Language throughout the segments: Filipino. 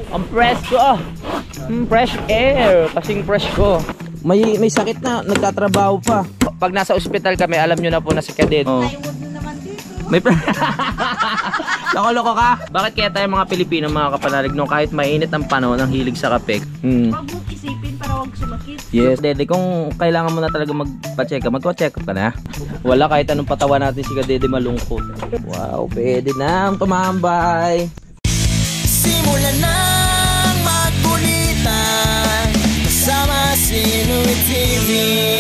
Ang fresh ko. Fresh air. Kasing fresh ko. May sakit na. Nagtatrabaho pa. Pag nasa ospital kami, alam nyo na po na si Kadede. Oh. May loko-loko ka? Bakit kaya tayo mga Pilipino, mga kapanalig, no, kahit mainit ang panahon, ang hilig sa kape? Huwag mong isipin para huwag sumakit. Yes, Dede, kung kailangan mo na talaga magpa-check up, magpa-check up ka na. Wala, kahit anong patawa natin si Kadede malungkot. Wow, pwede na tumambay. Simula nang magkulitan kasama si Inuit TV.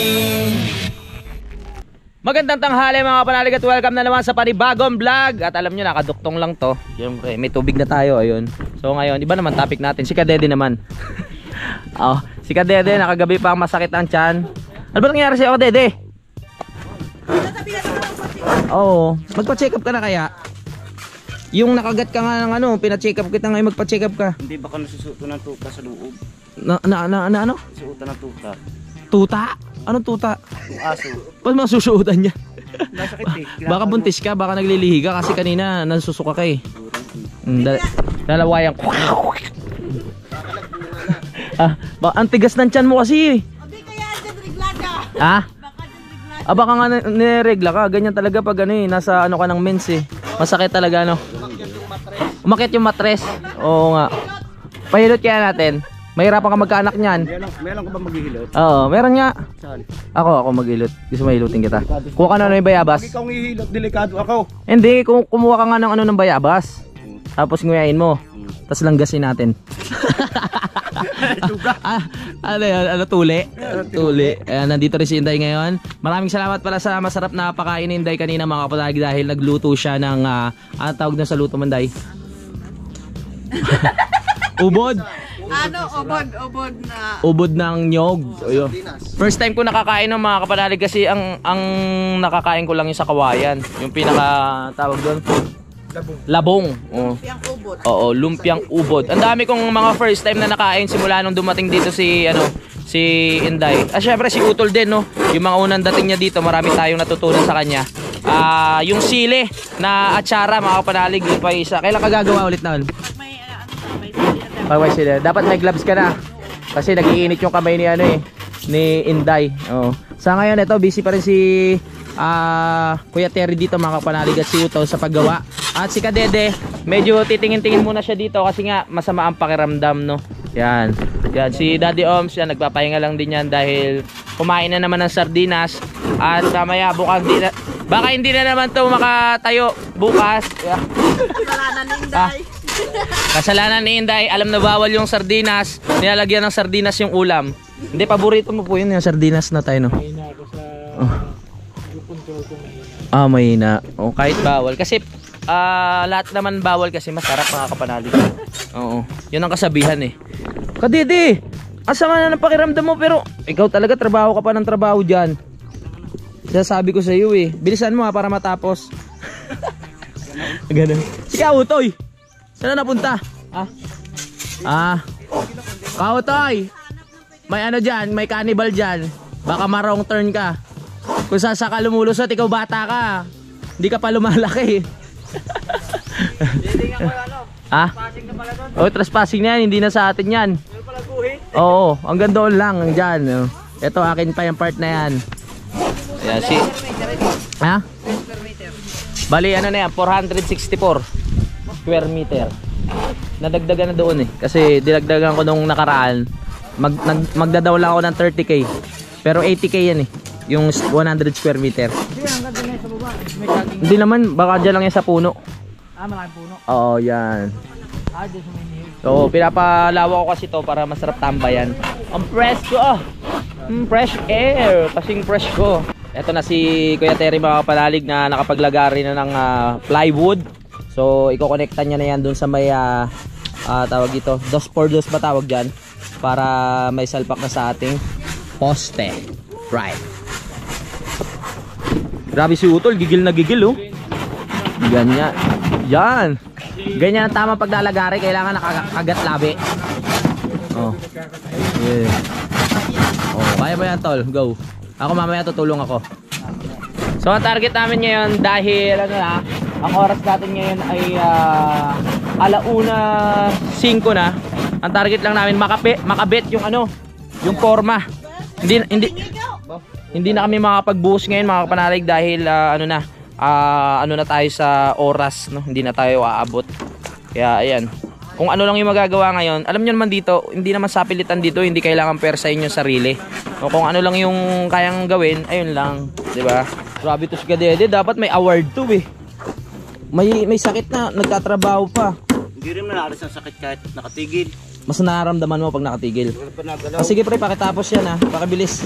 Magandang tanghali mga kapanalig at welcome na naman sa panibagong vlog. At alam nyo, nakaduktong lang to. Siyempre, may tubig na tayo, ayun. So ngayon, iba naman topic natin. Si Kadede naman. Oh, si Kadede, nakagabi pa ang masakit ang tiyan. Ano ba nangyari sa'yo, Kadede? Oo, magpa-check up ka na kaya? Yung nakagat ka nga ng ano, pina-check up kita ngayon, magpa-check up ka. Hindi, baka nasusuto ng tuta sa loob. Ano? Susuto ng tuta. Tuta? Anong tuta? Yung aso. Ba't masusuotan niya? Nasakit eh. Baka buntis ka, baka naglilihi ka kasi kanina nasusuka ka eh. Dalawayang. Ang tigas ng tiyan mo kasi eh. Abi kaya dyan regla ka. Ha? Baka dyan regla ka. Baka nga niregla ka. Ganyan talaga pag ano eh, nasa ano ka ng mens eh. Masakit talaga no. Umakyat yung matres. Oo nga. Pahilot kaya natin. Mahirapan ka magkaanak niyan. Meron ka ba maghihilot? Oo, meron nga. Saan? Ako maghilot. Gusto mahilutin kita. Kuha ka na ng bayabas. Pag ikaw ngihilot, delikado ako. Hindi, kumuha ka nga ng ano ng bayabas. Tapos nguyain mo. Tapos langgasin natin. Ano yun? Ano, tuli? Tuli. Ayan, nandito rin si Inday ngayon. Maraming salamat pala sa masarap na pakain ni Inday kanina mga kapatid dahil nagluto siya ng ano tawag na sa luto mo, Inday? Ubod? Ano, ubod na. Ubod ng nyog. Ayun. First time ko nakakain ng mga kapanalig kasi ang nakakain ko lang yung sa kawayan. Yung pinaka tawag doon. Labong. Oh. Lumpiang ubod. Oo, lumpiang ubod. Ang dami kong mga first time na nakain simula nung dumating dito si Inday. Syempre si Utol din no. Yung mga unang dating niya dito, marami tayong natutunan sa kanya. Yung sili na atsara mga kapanalig, yung pa isa. Kailan ka gagawa ulit noon? May sila. Dapat may gloves ka na. Kasi nagiinit yung kamay ni ni Inday. Oh. Sa ngayon ito busy pa rin si Kuya Terry dito mga kapanalig at si Utol sa paggawa. At si Kadede, medyo titingin-tingin muna siya dito kasi nga masama ang pakiramdam no. Yan. Si Daddy Oms yan, nagpapahinga lang din yan dahil kumain na naman ng sardinas. At mamaya bukas baka hindi na naman to makatayo bukas. kasalanan ni Inday. Kasalanan ni Inday, alam na bawal yung sardinas. Nilalagyan ng sardinas yung ulam. Hindi, paborito mo po yun yung sardinas na tayo no. Mahina ako sa yung control ko mahina. Mahina. Oh, kahit bawal kasi lahat naman bawal kasi masarap mga kapanalig. Oo. Yun ang kasabihan eh. Kadede, asa nga na ng pakiramdam mo pero ikaw talaga trabaho ka pa ng trabaho diyan. Sasabi ko sa iyo eh. Bilisan mo para matapos. Ganun. Ikaw, Utoy. Saan na napunta? Kautoy. May ano dyan, may cannibal dyan. Baka marong turn ka. Kung saan ka lumulusot, ikaw bata ka. Hindi ka pa lumalaki. Hindi nga pala trespassing na pala doon. Oh, trespassing na yan, hindi na sa atin yan. Ano pala guhit? Oo, hanggang doon lang, dyan. Ito, akin pa yung part na yan. Ayan, ha? Bali, ano na yan, 464 square meter. Nadagdagan na doon eh. Kasi dinagdagan ko nung nakaraan. Magdadaw lang ako ng 30k. Pero 80k yan eh. Yung 100 square meter. Hindi, hanggang doon sa baba. May saging. Hindi naman, baka dyan lang yan sa puno. Malaking puno. Oo, yan. Dyan sa may niyog. So, pinapalawa ko kasi to para masarap tambayan. Ang fresh ko. Fresh air. Kasing fresh ko. Ito na si Kuya Terry mga kapanalig na nakapaglagari na ng plywood. So, iko-connectan niya na yan dun sa may tawag ito. 2x2 ba tawag dyan? Para may salpak na sa ating poste. Right. Grabe si Utol. Gigil na gigil oh. Ganyan. Yan. Ganyan ang tamang paglalagari. Kailangan nakakagat labi. Oh. Yeah. Oh, kaya ba yan tol? Go. Ako mamaya tutulong ako. So ang target namin ngayon dahil ano na, ang oras natin ngayon ay alauna 5 na. Ang target lang namin makabet yung ano, yung forma. Hindi na kami makapagbuhos ngayon mga kapanalig dahil ano na tayo sa oras, no? Hindi na tayo aabot. Kaya ayan. Kung ano lang yung magagawa ngayon, alam niyo naman dito, hindi naman sapilitan dito, hindi kailangan persahin yung sarili. O kung ano lang yung kayang gawin, ayun lang, 'di ba? Grabe to si Kadede, dapat may award to eh. May sakit na, nagtatrabaho pa. Hindi rin naalis ang sakit kahit nakatigil. Mas nararamdaman mo pag nakatigil. Wala pa nagalaw. Sige pre, pakitapos yan ha, pakibilis.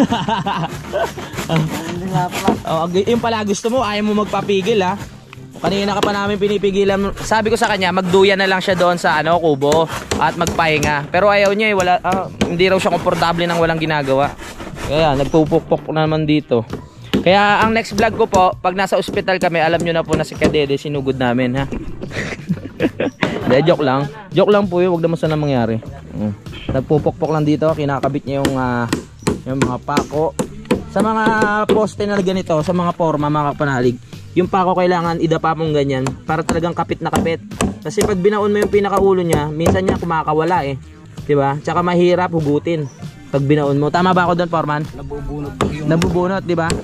Yung pala gusto mo, ayaw mo magpapigil ha. Kanina ka pa namin pinipigilan. Sabi ko sa kanya, magduyan na lang siya doon sa kubo at magpahinga. Pero ayaw niya eh, hindi raw siya komportable nang walang ginagawa. Kaya nagpupukpok naman dito. Kaya ang next vlog ko po, pag nasa ospital kami, alam nyo na po na si Kadede sinugod namin ha. Hindi, joke lang. Joke lang po yun, huwag naman sana mangyari. Nagpupukpok lang dito, kinakabit niya yung mga pako. Sa mga poste na ganito, sa mga forma, mga kapanalig, yung pako kailangan idapa mong ganyan para talagang kapit na kapit. Kasi pag binaon mo yung pinakaulo niya, minsan niya kumakawala eh. 'Di ba? Tsaka mahirap hugutin pag binaon mo. Tama ba ako doon, Foreman? Nabubunot, 'di ba?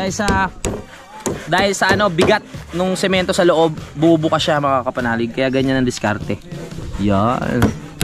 Dahil sa bigat nung semento sa loob, bubuka siya mga kapanalig. Kaya ganyan ang diskarte. Yan.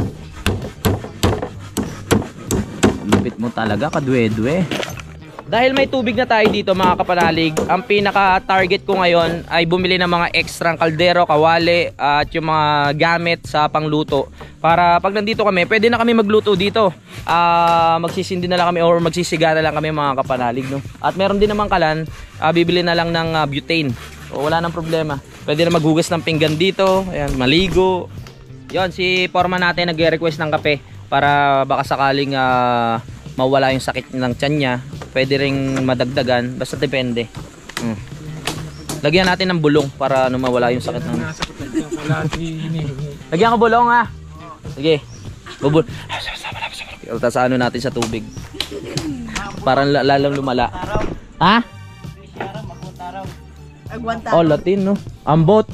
Lupit mo talaga, kadwe-dwe. Dahil may tubig na tayo dito mga kapanalig, ang pinaka-target ko ngayon ay bumili ng mga extrang kaldero, kawali at yung mga gamit sa pangluto. Para pag nandito kami, pwede na kami magluto dito. Magsisindi na lang kami or magsisiga na lang kami mga kapanalig. No? At meron din naman kalan, bibili na lang ng butane. O, wala nang problema. Pwede na maghugas ng pinggan dito, ayan, maligo. Yon, si Foreman natin nagre-request ng kape para baka sakaling mawala yung sakit ng tiyan niya. Pwede ring madagdagan, basta depende. Lagyan natin ng bulong para mawala yung sakit ng... Lagyan ko bulong ha. Sige. Bubul. Tapos natin sa tubig. Parang lalang lumala. Ha? Oh, Latin no. Ambot.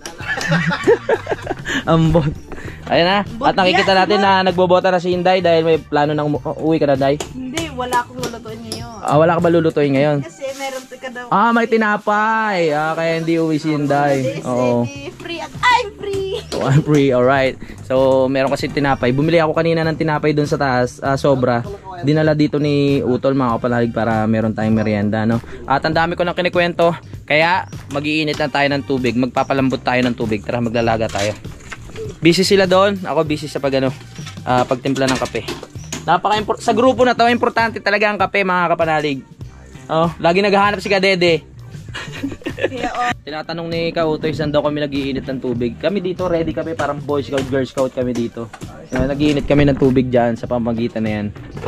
Ambot. Ayan na. At nakikita natin na nagbobota na si Inday dahil may plano ng uwi ka na, Day. Hindi, wala akong lulutuin ngayon. Wala ka ba lulutuin ngayon? Kasi meron ka daw. May tinapay. Kaya hindi uwi si Inday. Oo. Free at I'm free. So, I'm free, alright. So, meron kasi tinapay. Bumili ako kanina ng tinapay dun sa taas, sobra. Dinala dito ni Utol mga kapanalig para meron tayong merienda, no? At ang dami ko nang kinikwento, kaya mag-iinit na tayo ng tubig. Magpapalambot tayo ng tubig. Tara, maglalaga tayo. Busy sila doon, ako busy sa pagtimpla ng kape. Sa grupo na to, importante talaga ang kape mga kapanalig. Lagi naghahanap si Kadede. Tinatanong ni Kautoy saan daw kami nag-iinit ng tubig. Kami dito ready kami, parang Boy Scout, Girl Scout kami dito. Nag-iinit kami ng tubig dyan sa pamagitan na yan.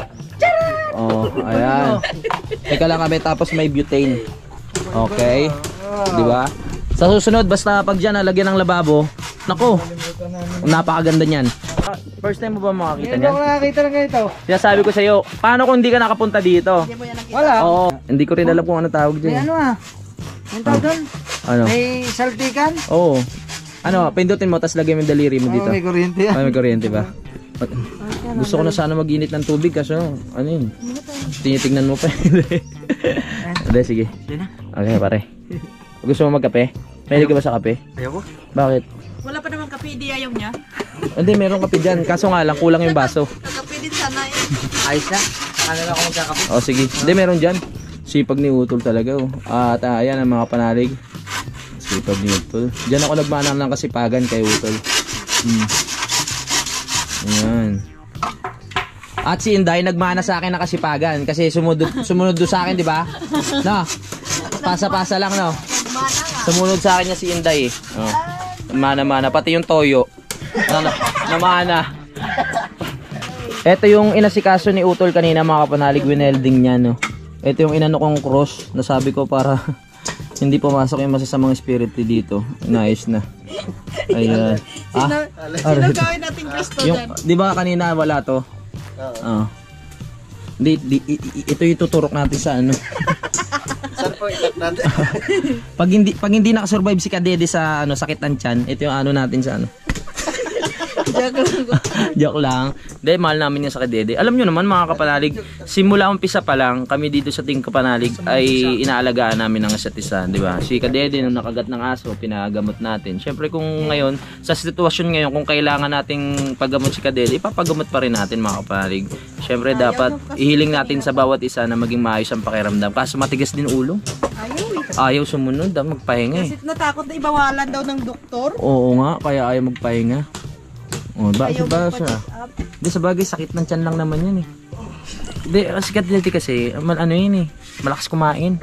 Ayan. Teka lang kami, tapos may butane. Okay, di ba? Sa susunod, basta pag dyan nalagyan ng lababo, nako, napakaganda niyan. First time mo ba makakita niyan? Hindi ko nakakita ng ganito. Kaya sabi ko sa iyo, paano kung hindi ka nakapunta dito? Hindi mo yan nakita. Wala. Oo, hindi ko rin alam kung ano tawag May dyan. Yung tawag doon? Ano? May saltikan? Oo. Pindutin mo, tapos lagyan mo yung daliri mo dito. May kuryente yan. May kuryente ba? Gusto ko na sana mag-init ng tubig kasi ano yun? Tinitingnan mo pa. Hindi, sige. Okay, pare. Gusto mo magkape? Mahilig ka ba sa kape? Ayoko. Bakit? Wala pa naman kape, di ayaw niya. Hindi, meron kape dyan. Kaso nga lang, kulang yung baso. Kape din sana eh. Ayos na. Ano na ako magkakape? Sige. Hindi, meron dyan. Sipag ni Utol talaga. At ayan ang mga panalig. Sipag ni Utol. Diyan ako nagmanang ng kasipagan kay Utol. Ayan. At si Inday nagmana sa akin ng kasipagan kasi sumunod do sa akin, di ba? No. Pasa-pasa lang, no. Sumunod sa akin niya si Inday eh. Mana-mana pati yung toyo. Namana. Ito yung inasikaso ni Utol kanina mga kapanalig, winelding niya, no. Ito yung inano kong cross, nasabi ko para hindi pumasok yung masasamang espiritu dito. Nice na. Ayan. Sino gawin nating gusto dyan? Di ba kanina wala to? Ito yung tuturok natin sa ano. Saan po ilat natin? pag hindi nakasurvive si Kadede sa sakit ng tiyan, ito yung ano natin sa ano. Joke lang. Dahil mahal namin yung sa Kadede. Alam nyo naman mga kapanalig, simula umpisa pa lang, kami dito sa Team Kapanalig ay inaalagaan namin ng isa't isa, di ba? Si Kadede nung nakagat ng aso, pinagamot natin. Syempre kung ngayon, sa sitwasyon ngayon, kung kailangan nating paggamot si Kadede, ipapagamot pa rin natin mga kapanalig. Syempre dapat ihiling natin sa bawat isa na maging maayos ang pakiramdam. Kaso matigas din ulo. Ayaw sumunod, magpahinga eh. Kasi natakot na ibawalan daw ng doktor. Oo nga, kaya ayaw magpahinga. Oh, Ayaw ba magpa-check siya? up. Hindi, sa bagay, sakit ng tiyan lang naman yan eh. Hindi, si Kadede kasi, ano yun eh, malakas kumain.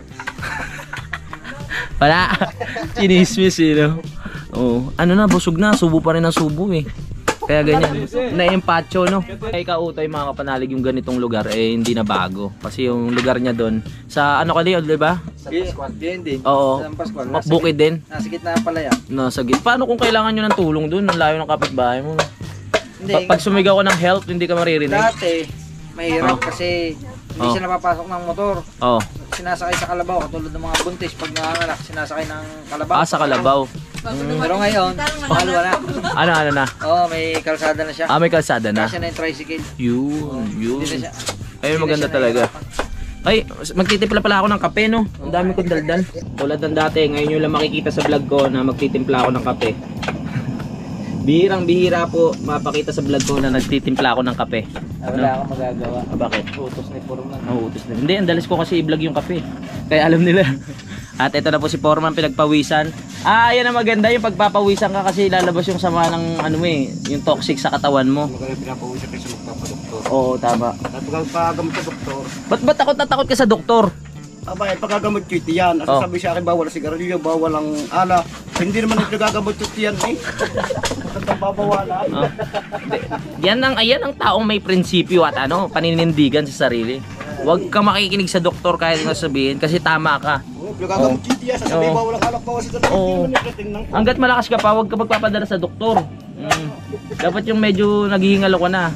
Wala, chinismis eh, no? Oh, ano na, busog na, subo pa rin ang subo eh. Kaya ganyan, na-empacho, no? Kaya Kautoy mga kapanalig, yung ganitong lugar eh hindi na bago. Kasi yung lugar niya doon, sa ano ka di ba? Sa Pascual. Yan din. Oo, Sa Pascual. bukid din. Nasa gitna pala yan. Nasa git. Paano kung kailangan nyo ng tulong doon? Ang layo ng kapitbahay mo. Hindi. Pag sumigaw ko ng help, hindi ka maririnig. Dati, mahirap kasi hindi Oh. siya napapasok ng motor. Oo. Sinasakay sa kalabaw, katulad ng mga buntis pag nanganganak, sinasakay ng kalabaw. Ah, sa Kalabaw. Pero ngayon, mahal wala. Ano na? Oo, may kalsada na siya. Ah, may kalsada na. Kasi na yung tricycle. Yun. Hindi na siya. Ayun, maganda talaga. Ay, magtitimpla pala ako ng kape, no? Ang dami kong daldal. Tulad ng dati, ngayon yung lang makikita sa vlog ko na magtitimpla ako ng kape. Bihirang-bihira po mapakita sa vlog ko na nagtitimpla ako ng kape. Wala akong magagawa. Ah, bakit? Utos ni Foreman. Utos na. Hindi, ang dalis ko kasi i-vlog yung kape. Kaya alam nila. At ito na po si Foreman, pinagpawisan. Ah, yan ang maganda, yung pagpapawisan ka kasi lalabas yung sama ng ano yung toxic sa katawan mo. Maganda pinapawisip kasi magpapadoktor. Oo, tama. At pagkagamot sa doktor, Ba't takot na takot ka sa doktor? abay, pagkagamot ko ito yan. Oh. Sabi sa akin, bawal ang sigarilyo, bawal ang alak. Hindi naman yung nagagamot ko yan eh. Ang babawalan. Oh. Yan ang taong may prinsipyo at paninindigan sa sarili. Huwag ka makikinig sa doktor kahit nga sabihin kasi tama ka. Nagagamot ko ito yan. Sasabi, Oo. bawal ang alak, bawal sigarilyo. Oo. Hindi naman yung tingnan ko. Hanggat malakas ka pa, huwag ka magpapadala sa doktor. Dapat yung medyo naghihingalo ka na.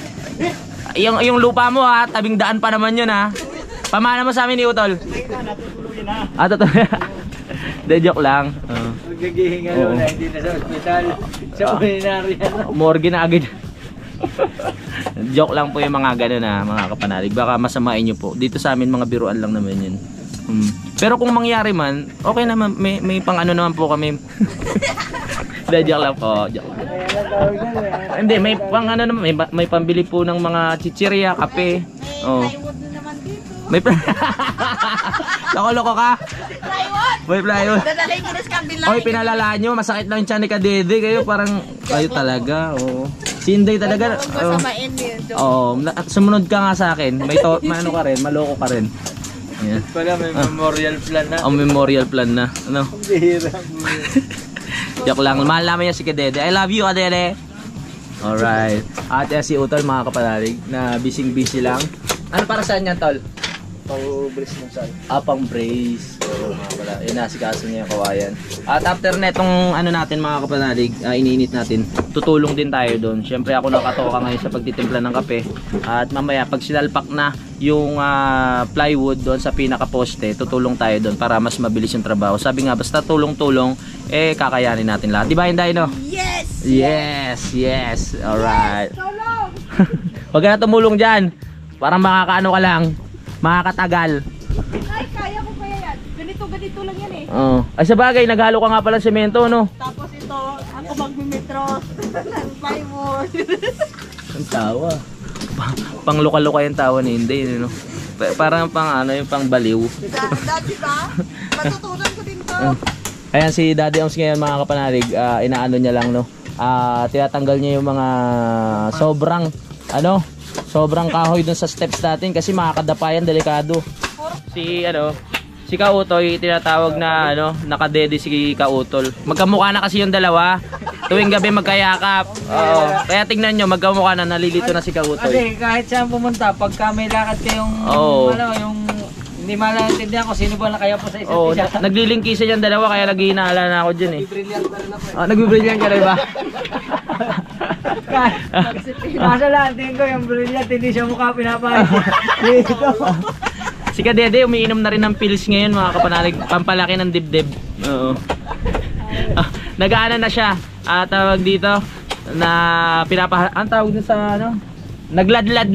Yung lupa mo tabing daan pa naman yun Pamana mo sa amin ni Utol. Totoo. De, joke lang. Nagigihingalo na, hindi na sa ospital. Sa ordinary. Morgue na agad. Joke lang po yung mga ganun mga kapanalig. Baka masamain nyo po. Dito sa amin mga biruan lang naman yun. Pero kung mangyari man, okay naman. May pang ano naman po kami. De, joke lang po. Joke. Hindi, may pang ano naman. May pambili po ng mga chichirya, kape. Oh. Plywood na naman dito. May loko-loko ka? Plywood! May plywood. Dadalhin ko na sa kabila. Oy, pinalalaan nyo. Masakit lang yung tiyan ni Kadede. Kayo parang, kayo talaga. Oo. Si Inday talaga. Huwag masamain yun. Sumunod ka nga sa akin. May ano ka rin, maloko ka rin. Yan. Wala, may memorial plan na. Ang memorial plan na. Ano? Bihira. Joke lang. Mahal namin yan si Kadede. I love you, Kadede. Alright. At yan si Utol, mga kapanalig, na busy lang. Ano para saan yan, Tol? Pau-brace ng sal. Pang brace. Oo, mga pala. Yun, nasikaso niya yung kawayan. At after netong ano natin mga kapanalig, iniinit natin, tutulong din tayo doon. Siyempre ako nakatoka ngayon sa pagtitimpla ng kape. At mamaya pag sinalpak na yung plywood doon sa pinaka-poste, tutulong tayo doon para mas mabilis yung trabaho. Sabi nga, basta tulong-tulong, kakayanin natin lahat. Di ba, Inday, no? Yes! Yes! Alright. Tulong! Huwag ka na tumulong dyan. Parang makakaano ka lang. Makakatagal. Ay, kaya ko kaya yan. Ganito lang yan Oo. Ay sa bagay, naghalo ka nga pala semento, no? Tapos ito, ako magmimetro ng plywood. Ang tawa. Pang luka-luka yung tawa ni Inday, no? Parang pang yung pang baliw. Dati ba? Matutunan ko din to. Ayan si Daddy Oms ngayon mga kapanalig, inaano niya lang, no? Tinatanggal niya yung mga sobrang kahoy dun sa steps natin kasi makakadapayan, delikado. Si Kautoy tinatawag na nakadede si Kautol. Magkamukha na kasi yung dalawa. Tuwing gabi magkayakap. Oo. Kaya tingnan nyo, magkamukha na, nalilito na si Kautoy. Kasi kahit saan pumunta, pagka may lakad kayong yung hindi malaintindihan ko sino ba na kaya po sa isa't Oo, isa. naglilingkisa yung dalawa kaya naghihinala na ako dyan eh. Brilliant na rin ako. Nagbe-brilliant ka rin ba? Nasa lang, tingin ko yung brilliant, hindi siya mukha pinapahit. Dito. Si Kadede umiinom na rin ng pills ngayon mga kapanalig, pampalaki ng dibdib. Oo. Nag-aana na siya. Tawag dito, na ang tawag dun sa ano? Nagladlad.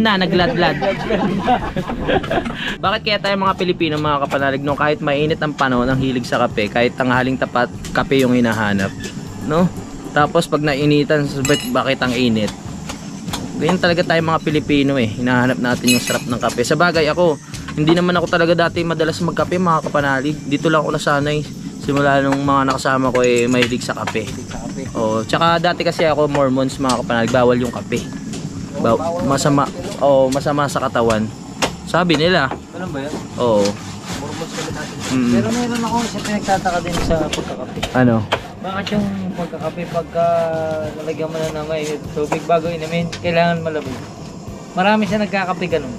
Bakit kaya tayo mga Pilipino, mga kapanalig, no, kahit mainit ang panahon, ang hilig sa kape, kahit tanghaling tapat, kape yung hinahanap, no? Tapos pag nainitan, bakit ang init? Ganyan talaga tayo mga Pilipino eh, hinahanap natin yung sarap ng kape. Sa bagay ako, hindi naman ako talaga dati madalas magkape, mga kapanalig. Dito lang ako nasanay. Simula nung mga nakasama ko eh mahilig sa kape. Oh, tsaka dati kasi ako Mormons, mga kapanalig, bawal yung kape. Masama. Oh, masama sa katawan. Sabi nila. Ano ba yan? Oo. Pero meron ako sa pinagtataka din sa pagkakape. Ano? Bakit yung pagkakape pagka nalagyan mo na ng may tubig bago inumin, kailangan malamig? Marami siya nagkakape ganun.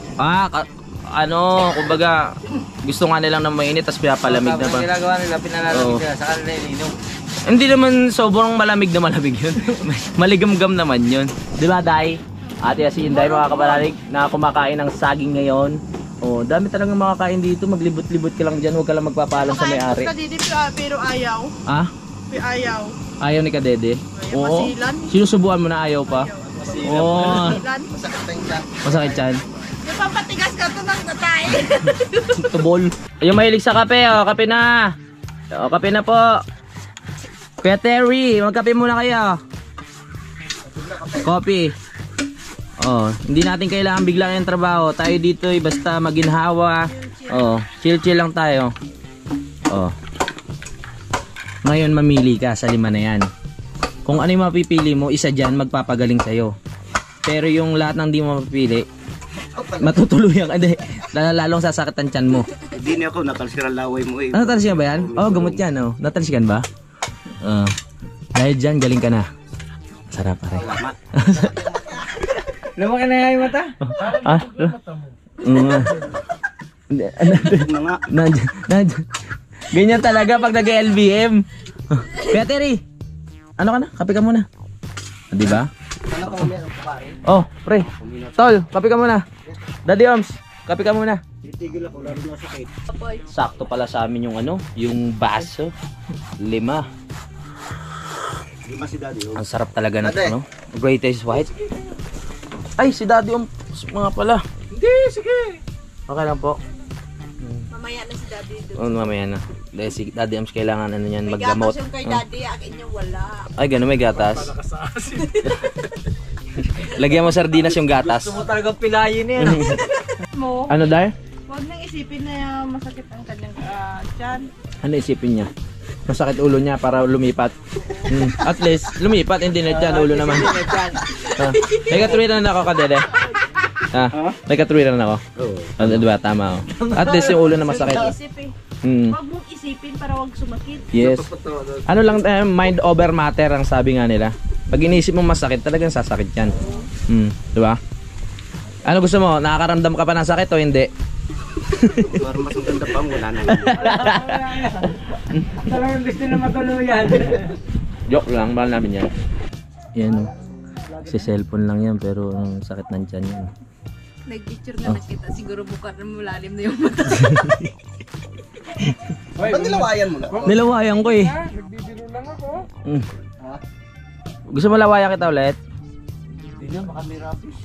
Kumbaga gusto nga nilang na mainit tapos pinapalamig na ba? Ginagawa nila, pinalalamig nila, sa kanila ininom. Hindi naman sobrang malamig yun. Maligamgam naman yun. Di ba, Day? Ate si Inday, mga kapanalig, na kumakain ng saging ngayon. Oh, dami talagang makakain dito. Maglibot-libot ka lang dyan. Huwag ka lang magpapaalam sa may-ari. Kadidi pero ayaw. Ah? Ayaw. Ayaw ni Kadede? Oo. Masilan. Sinusubuan mo na ayaw pa? Oo. Masilan. Masakit yan. Yung papatigas ka to ng tatay. Tubol. Yung mahilig sa kape, kape na. Kape na po. Kuya Terry, magkape muna kayo. Coffee. Hindi natin kailangan biglang yung trabaho. Tayo dito basta maginhawa. Chill lang tayo. Ngayon mamili ka sa 5 na yan. Kung ano yung mapipili mo, isa dyan magpapagaling sa'yo. Pero yung lahat ng di mo mapipili, matutuluyan ka. Lalong sasakit ang tiyan mo. Hindi niya ako, natalsikan laway mo eh. Natalsikan ba yan? Gamot yan. Natalsikan ba? Dahil dyan, galing ka na. Sarap pare. Lumaki na yung mata? Ganyan talaga pag nag-LBM. Kaya Terry, ano ka na? Kape ka muna. Di ba? Pre. Tol, kape ka muna. Daddy Oms, kape ka muna. Titigil ako, lalo na sakit. Sakto pala sa amin yung yung baso. 5. Di ba si Daddy? Ang sarap talaga ng Greatest White. Ay, si Daddy mga pala. Hindi, sige. Okay lang po. Mamaya na si Daddy doon. Mamaya na. Dahil si Daddy Ams kailangan yan, May maggamot. gatas yung kay Daddy, akin yung wala. Ay, gano'n, may gatas. Lagyan mo sardinas yung gatas. Gusto mo talagang pilayin yan. Mo, Ano, Day? huwag nang isipin na masakit ang kanyang tiyan. Ano isipin niya? Masakit ulo niya para lumipat. At least, lumipat, hindi na dyan, ulo naman. May katwiran na ako, Kadede. May katwiran na ako. Oo. Diba, tama ako. At least yung ulo na masakit. Isip eh. Huwag mong isipin para huwag sumakit. Yes. Ano lang, mind over matter ang sabi nga nila. Pag inisip mo masakit, talagang sasakit yan. Diba? Ano gusto mo? Nakakaramdam ka pa ng sakit o hindi? Para mas maganda pa, wala na. Talagang gusto na matuluyan. Joke lang, mahal namin yan. Yan o. Si cellphone lang yan pero ang sakit ng tiyan yan. Nag-picture na nakita. Siguro buka na malalim na yung mata. Ba't nilawayan mo na? Nilawayan ko eh. Nagbibiro lang ako. Gusto mo lawayan kita ulit? Hindi na, baka may rapish.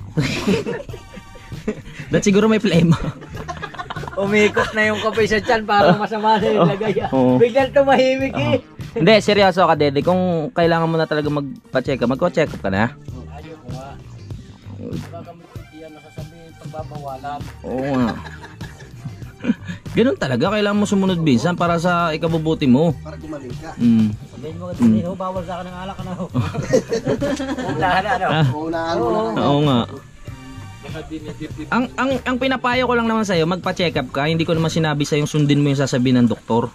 Dahil siguro may flame. Umikot na yung kape sa tiyan para masama na yung lagay. Biglang tumahimik eh. Hindi, seryoso ka, Dede. Kung kailangan mo na talaga magpa-check up, magpa-check up ka na. Ayaw ko nga. Baka magtitiyan nasasabihin pagbabawalan. Oo nga. Ganun talaga, kailangan mo sumunod minsan para sa ikabubuti mo. Para gumaling ka. Sabihin mo, hindi ho, bawal sa akin ng alak na ho. Unahan na, ano? Unahan mo na. Oo nga. Ang pinapayo ko lang naman sa'yo, magpa-check up ka. Hindi ko naman sinabi sa'yo sundin mo yung sasabihin ng doktor.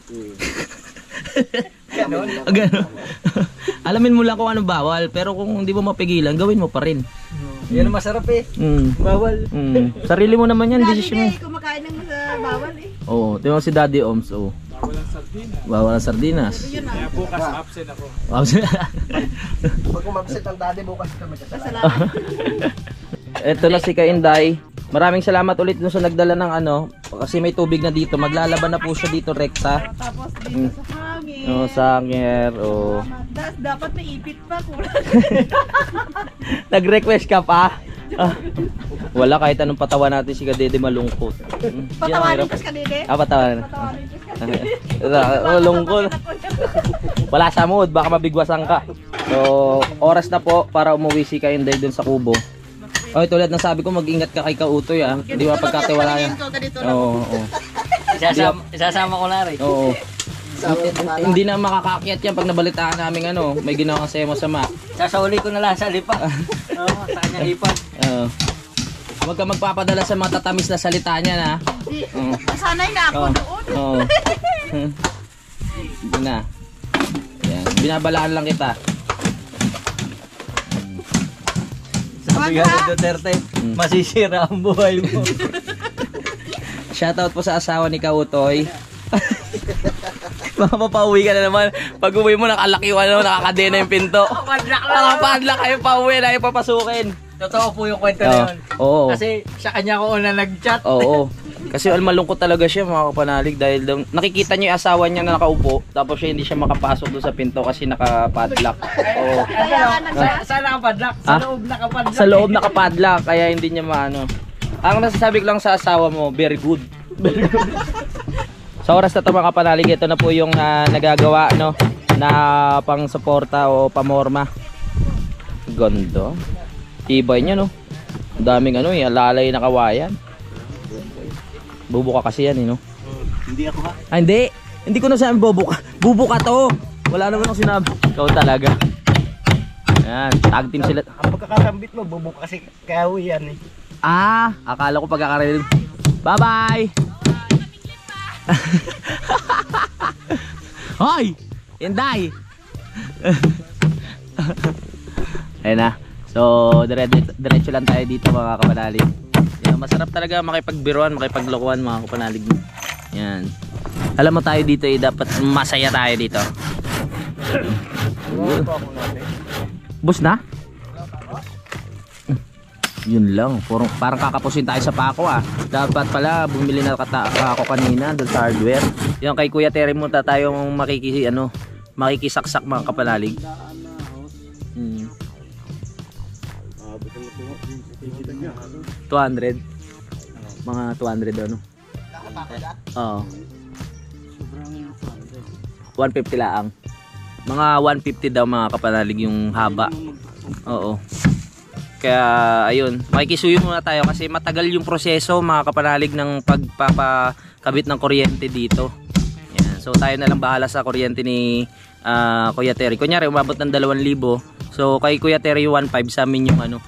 Ganon? Ganon. Alamin mo lang kung ano bawal, pero kung hindi mo mapigilan, gawin mo pa rin. Yan ang masarap eh. Bawal. Sarili mo naman yan, Daddy decision mo. day, kumakain ng bawal eh. Oo, tingnan mo si Daddy Oms. Bawal ang sardinas. Yun Kaya bukas absent ako. Pag umabsent ang Daddy, bukas ka magkasalanan. Ito na si Kainday. Maraming salamat ulit dun sa nagdala ng kasi may tubig na dito. Maglalaban na po siya dito rekta. Tapos dito sa hangin. Oh, sanger. Oh. Dapat may ipit pa. Kulang. Nag-request ka pa? Ah, wala, kahit anong patawa natin si Kadede malungkot. Patawanin ka kanina. Patawanin. Patawanin ka kanina. Malungkot. Wala sa mood, baka mabigwasan ka. So, oras na po para umuwi si Kainday dun sa kubo. Oy, tulad ng sabi ko, mag-ingat ka kay Kautoy ah. Hindi mo pagkatiwalaan. Oo, oo. Isasama ko na rin. Oo. Hindi na makakakyat yan pag nabalitaan namin ano, may ginawa kasi masama. Sasauli ko na lang sa lipa. Oo, sa kanyang ipad. Oo. Huwag ka magpapadala sa mga tatamis na salita niya na. Sanay na ako doon. Oo. Hindi na. Yan. Binabalaan lang kita. Sabi nga ni Duterte, masisira ang buhay mo. Shoutout po sa asawa ni Kautoy. Baka mapauwi ka na naman. Pag uwi mo, nakalaki ano, nakakadena yung pinto. Nakapadlock kayo pauwi na ipapasukin. Totoo po yung kwento na yun. Oo. Kasi sa kanya ko una nag-chat. Oo. Kasi malungkot talaga siya mga kapanalig dahil nakikita niyo yung asawa niya na nakaupo tapos siya hindi siya makapasok doon sa pinto kasi nakapadlock. Oo. Saan nakapadlock? Sa loob nakapadlock. Sa loob nakapadlock kaya hindi niya maano. Ang masasabi ko lang sa asawa mo, very good. Very good. Sa oras na ito mga kapanalig, ito na po yung nagagawa no, na pang suporta o pamorma. Ganda. Tibay niya no. Ang daming ano alalay na kawayan. Bubuka kasi yan no. Hindi ako ha. Ah, hindi. Hindi ko na sabi bubuka. Bubuka to. Wala naman akong sinabi. Ikaw talaga. Ayan, tag team sila. Ang pagkakasambit mo, bubuka kasi kahoy yan eh. Ah, akala ko pagkakarinig. Bye-bye. Hoy! Inday! Ayun na. So, diretso lang tayo dito mga kapanalig. Yan, masarap talaga makipagbiruan, makipaglokohan mga kapanalig. Yan. Alam mo tayo dito dapat masaya tayo dito. Bus na? Yun lang, parang kakapusin tayo sa pako ah. Dapat pala bumili na ako kanina doon sa hardware. Yung kay Kuya Terry mo tayong makikisaksak mga kapanalig. 200. Mga 200 ano. Oo. 150 lang. Mga 150 daw mga kapanalig yung haba. Oo. Kaya ayun, makikisuyo muna tayo kasi matagal yung proseso mga kapanalig ng pagpapakabit ng kuryente dito. Yan. So tayo na lang bahala sa kuryente ni Kuya Terry. Kunyari umabot ng 2,000. So kay Kuya Terry yung 1,500, sa amin yung ano.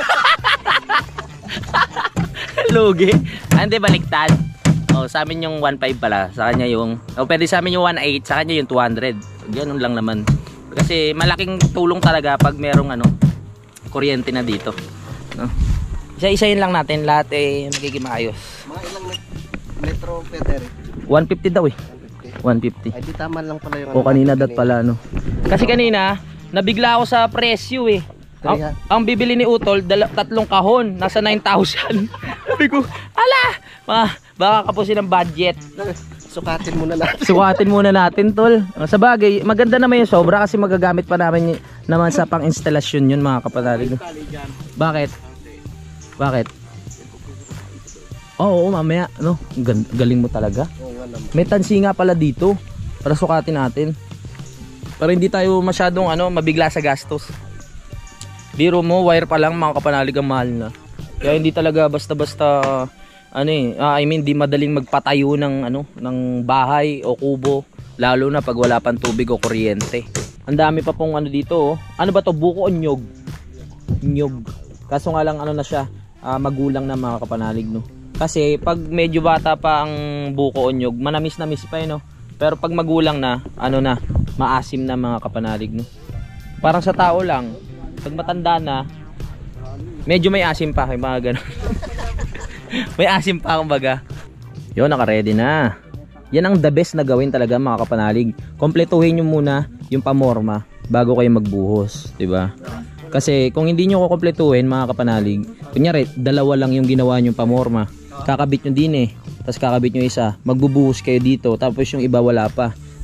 Lugi. Hindi baliktad. Oh, sa amin yung 1,500 pala, sa kanya yung pwede sa amin yung 1,800, sa kanya yung 200. Ganun lang naman. Kasi malaking tulong talaga pag merong ano kuryente na dito, no? Isa-isayin lang natin lahat magiging maayos. Mga ilang metro Peter? 150 daw 150. Ay di tama lang pala yung kanina dat pala no. Kasi kanina nabigla ako sa presyo ang bibili ni Utol 3 kahon nasa 9,000. Sabi ko, ala, baka kapusin ang budget. Sukatin muna natin. Sukatin muna natin tol. Sa bagay, maganda naman yung sobra kasi magagamit pa namin naman sa pang-instalasyon yun mga kapanalig. Bakit? Bakit? Oo, mamaya, no? Galing mo talaga. May tansi nga pala dito para sukatin natin. Para hindi tayo masyadong mabigla sa gastos. Biro mo, wire pa lang mga kapanalig ang mahal na. Kaya hindi talaga basta-basta di madaling magpatayo ng bahay o kubo, lalo na pag wala pang tubig o kuryente. Ang dami pa pong dito, oh. Ano ba to? Buko o nyog? Nyog. Kaso nga lang na siya, magulang na mga kapanalig, no. Kasi pag medyo bata pa ang buko o nyog, manamis-namis pa no. Pero pag magulang na, maasim na mga kapanalig, no. Parang sa tao lang, pag matanda na, medyo may asim pa, mga ganun. May asim pa kumbaga. Yun, naka-ready na. Yan ang the best na gawin talaga mga kapanalig. Kompletuhin nyo muna yung pamorma bago kayo magbuhos, 'di ba? Kasi kung hindi nyo kukumpletuhin mga kapanalig, kunyari dalawa lang yung ginawa nyo pamorma, kakabit nyo din tapos kakabit nyo isa, magbubuhos kayo dito, tapos yung iba wala pa.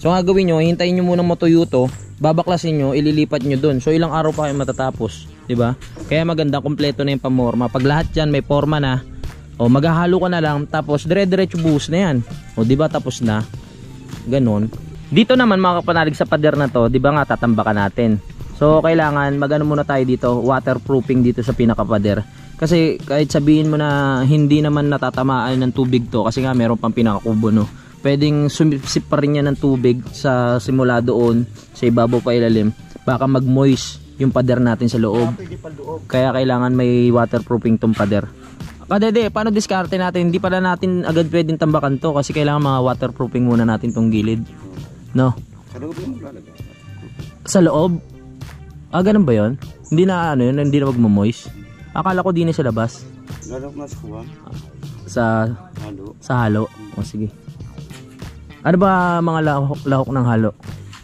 So ang gagawin nyo, hintayin nyo munang matuyo to, babaklasin nyo, ililipat nyo dun. So ilang araw pa kayo matatapos, diba? Kaya maganda, kompleto na yung pamorma. Pag lahat yan may forma na, o maghahalo ka na lang, tapos dire-diretso buhos na yan. O diba, tapos na. Ganon. Dito naman mga kapanalig sa pader na to, diba nga tatambakan natin. So kailangan magano muna tayo dito, waterproofing dito sa pinakapader. Kasi kahit sabihin mo na hindi naman natatamaan ng tubig to, kasi nga meron pang pinakakubo, no. Pwedeng sumipsip pa rin yan ng tubig sa simula doon, sa ibabaw pa ilalim. Baka mag-moist yung pader natin sa loob. Kaya kailangan may waterproofing tong pader. Kadede, paano diskarte natin? Hindi pala natin agad pwedeng tambakan to kasi kailangan mga waterproofing muna natin tong gilid. No? Sa loob yung lalagay. Sa loob? Ah, ganun ba yun? Hindi na ano yun, hindi na magmo-moist. Akala ko di na sa labas. Lalok na sa kuwan. Halo. Sa halo? O sige. Ano ba mga lahok ng halo?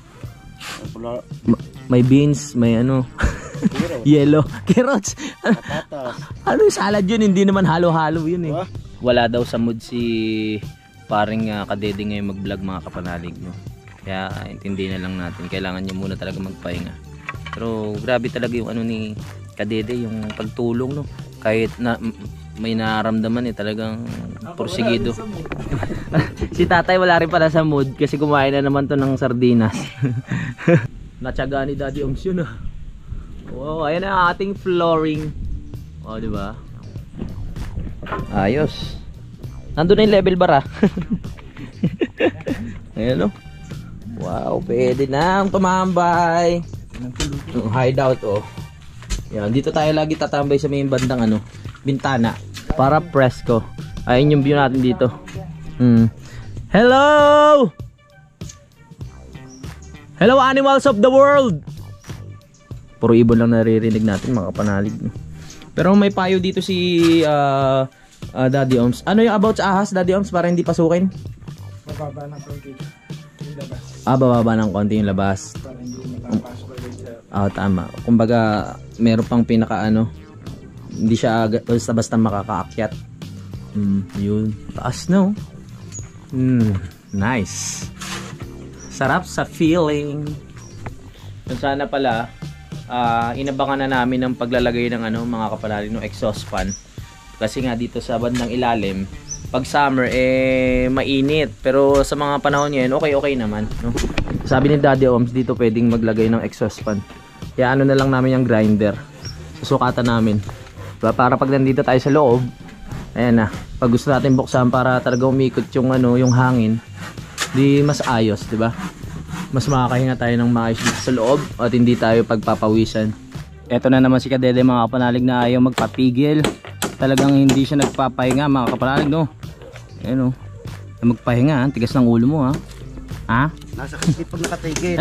May beans, may ano, yellow, carrots. Ano yung salad yun? Hindi naman halo-halo yun eh. Wala daw sa mood si paring Kadede ngayon mag-vlog mga kapanalig, no? Kaya intindi na lang natin, kailangan niya muna talaga magpahinga. Pero grabe talaga yung ano ni Kadede, yung pagtulong, no? Kahit na may nararamdaman talagang porsigido. Si tatay wala rin pala sa mood kasi kumain na naman to ng sardinas. Natsaga ni Daddy Oms yun, ah. Wow, ayan na ang ating flooring. O, diba? Ayos. Nandun na yung level bar, ah. Ayan, no? Wow, pwede nang tumambay. Yung hideout, oh. Yan, dito tayo lagi tatambay sa may bandang ano, bintana para presko. Ayun yung view natin dito. Hello! Hello animals of the world! Puro ibon lang naririnig natin mga kapanalig. Pero may payo dito si Daddy Oms. Ano yung about sa ahas, Daddy Oms, para hindi pasukin? Bababa ng konti yung labas. Bababa ng konti yung labas. Para hindi makapasok ulit sa... Tama. Kumbaga, meron pang pinaka ano, hindi siya basta makakaakyat. Yun. Taas, no? Nice. Sarap sa feeling. Kung sana pala, inabangan na namin ng paglalagay ng ano, mga kapanalig ng exhaust fan. Kasi nga dito sa bandang ilalim, pag summer mainit, pero sa mga panahon ngayon okay naman, no? Sabi ni Daddy Oms dito pwedeng maglagay ng exhaust fan. Kaya ano na lang namin yung grinder. Susukatan namin. Para pag nandito tayo sa loob, ayan na. Pag gusto natin buksan para talaga umikot yung ano, yung hangin, di mas ayos, 'di ba? Mas makakahinga tayo ng maayos dito sa loob at hindi tayo pagpapawisan. Ito na naman si Kadede mga kapanalig na ayaw magpapigil. Talagang hindi siya nagpapahinga mga kapanalig, no? Ayan, no? Magpahinga, tigas ng ulo mo, ha? Ha? Nasa kasi pag nakatigil.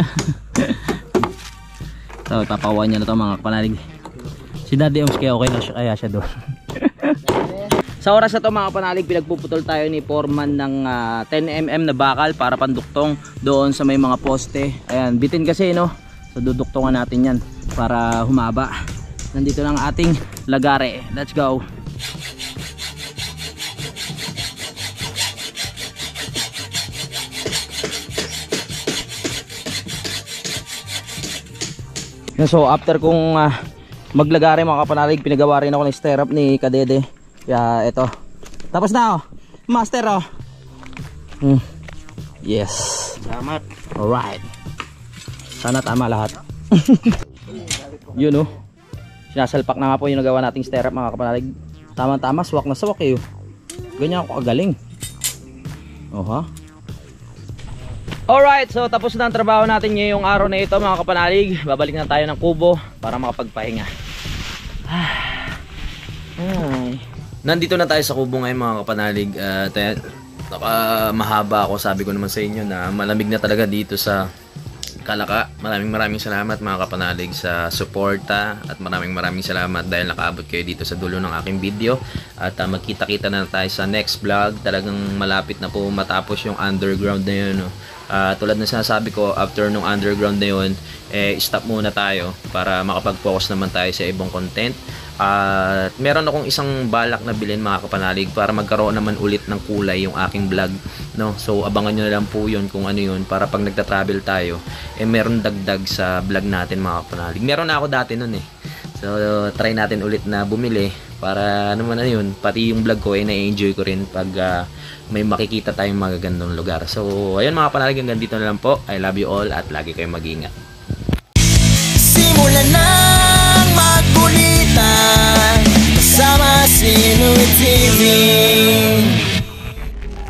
So, papawan niya na to mga kapanalig. Si Daddy Oms kaya siya doon. Sa oras na to mga kapanalig, pinagpuputol tayo ni Foreman ng 10mm na bakal para panduktong doon sa may mga poste. Ayan, bitin kasi, no? So duduktungan natin yan para humaba. Nandito lang ating lagare. Let's go. So after kung maglagari mga kapanalig, pinagawa rin ako ng stirrup ni Kadede. Kaya ito, tapos na, oh. Master, oh. Yes. Salamat. Alright. Sana tama lahat. Yun, oh. Sinasalpak na nga po yung nagawa nating stirrup mga kapanalig. Tama-tama, swak na swak eh. Ganyan ako kagaling. Oh, ha? Alright, so tapos na ang trabaho natin ngayong araw na ito mga kapanalig. Babalik na tayo ng kubo para makapagpahinga. Ay. Nandito na tayo sa kubo ngayon mga kapanalig. Mahaba ako, sabi ko naman sa inyo na malamig na talaga dito sa Kalaka. Maraming salamat mga kapanalig sa suporta at maraming salamat dahil nakaabot kayo dito sa dulo ng aking video. At magkita-kita na tayo sa next vlog. Talagang malapit na po matapos yung underground na yun, no? Tulad na sinasabi ko, after nung underground na yun, stop muna tayo para makapag-focus naman tayo sa ibang content. At meron akong isang balak na bilhin mga kapanalig para magkaroon naman ulit ng kulay yung aking vlog, no? So abangan nyo na lang po yun kung ano yun, para pag nagta-travel tayo meron dagdag sa vlog natin mga kapanalig. Meron na ako dati nun eh. So try natin ulit na bumili para naman ano yun, pati yung vlog ko na-enjoy ko rin pag may makikita tayong magagandang lugar. So ayun mga kapanalig, hanggang dito na lang po. I love you all at lagi kayong mag-ingat. Simulan ng magkulitan.